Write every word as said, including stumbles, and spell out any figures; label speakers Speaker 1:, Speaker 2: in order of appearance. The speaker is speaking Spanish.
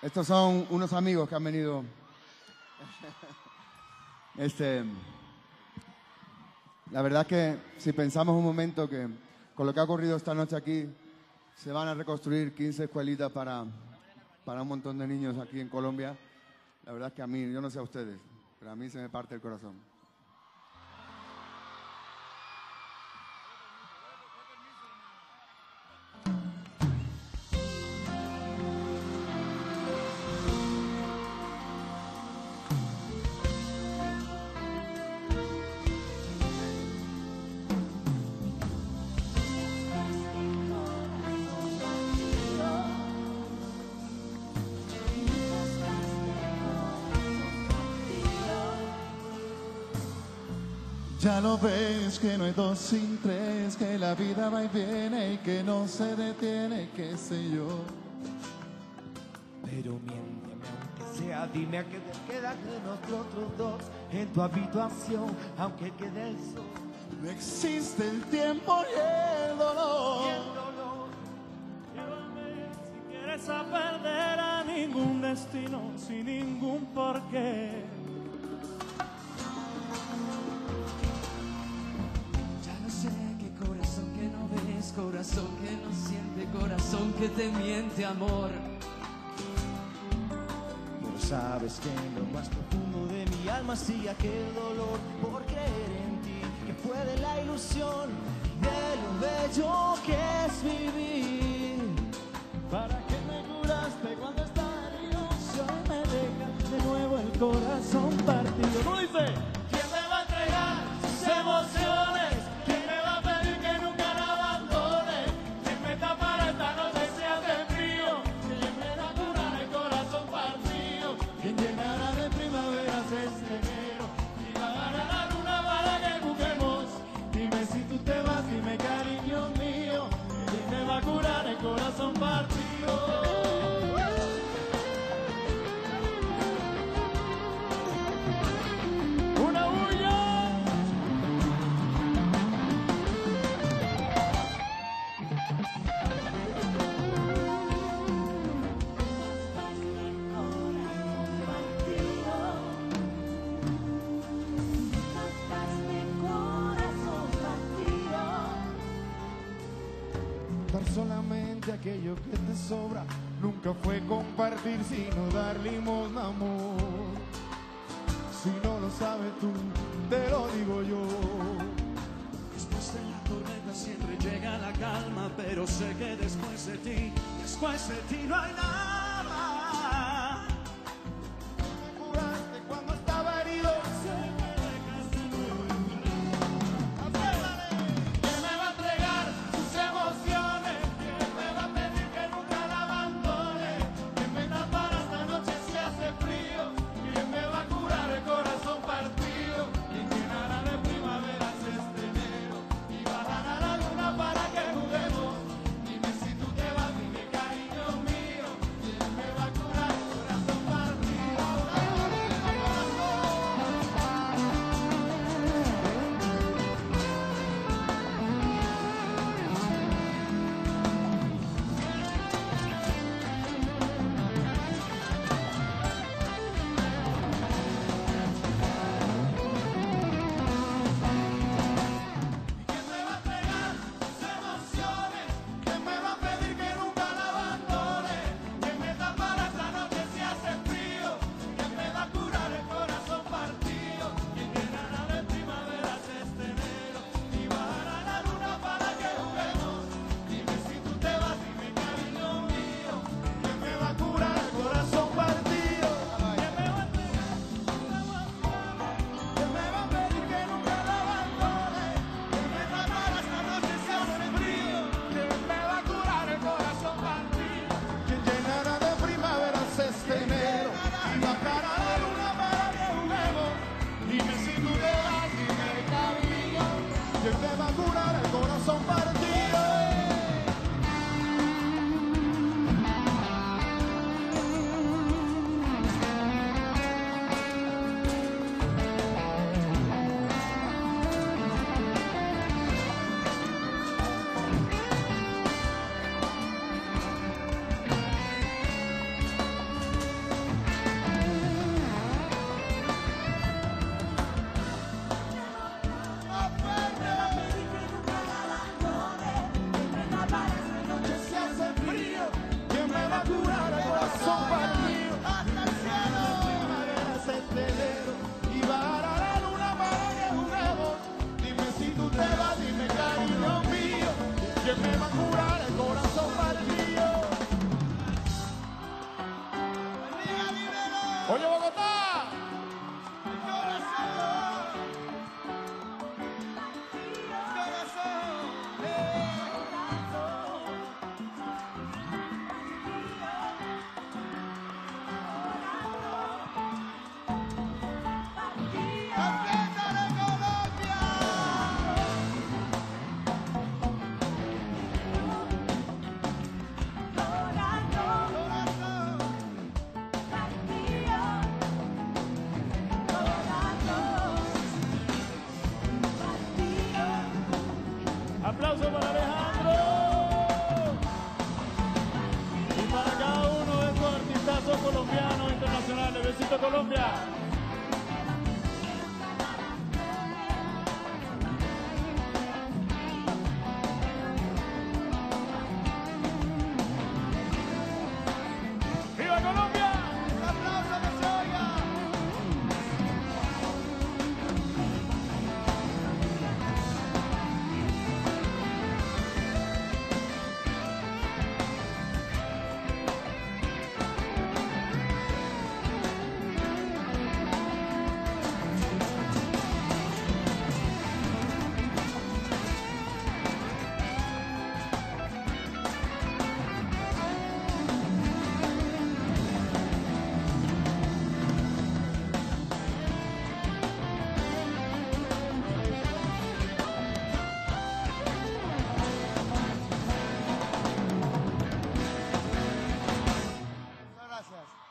Speaker 1: Estos son unos amigos que han venido. Este, la verdad es que si pensamos un momento que con lo que ha ocurrido esta noche aquí, se van a reconstruir quince escuelitas para, para un montón de niños aquí en Colombia. La verdad es que a mí, yo no sé a ustedes, pero a mí se me parte el corazón.
Speaker 2: Ya lo ves que no hay dos sin tres, que la vida va y viene y que no se detiene, qué sé yo.
Speaker 3: Pero miénteme aunque sea, dime a qué te queda de nosotros dos en tu habitación, aunque quede el sol.
Speaker 2: No existe el tiempo y el dolor.
Speaker 3: Y el dolor.
Speaker 4: Llévame si quieres a perder a ningún destino, sin ningún porqué.
Speaker 5: Corazón que no siente, corazón que te miente, amor.
Speaker 3: Pero sabes que en lo más profundo de mi alma sigue aquel dolor por creer en ti, que fue de la ilusión de lo bello que es vivir.
Speaker 4: ¿Para qué me curaste cuando estaba herido? Si hoy me dejas de nuevo el corazón partido. ¿No dice?
Speaker 3: ¿Quién me va a entregar sus emociones?
Speaker 4: ¿Quién llenará de primaveras este enero? Y bajará la luna para que juguemos. Dime si tú te vas, dime cariño mío. ¿Quién me va a curar el corazón partido? ¡Una bulla!
Speaker 2: Solamente aquello que te sobra nunca fue compartir, sino dar limosna, amor. Si no lo sabes tú, te lo digo yo.
Speaker 4: Después de la tormenta siempre llega la calma, pero sé que después de ti, después de ti no hay nada.
Speaker 2: Me curaste cuando estaba herido.
Speaker 3: Para que juguemos, dime si tú te vas, dime cariño mío.
Speaker 2: que me va a curar el corazón partido. Oye, Bogotá. Aplauso para Alejandro y para cada uno de estos artistazos colombianos internacionales. Besito Colombia. ¡Viva Colombia! ¡Un aplauso que se oiga! Gracias.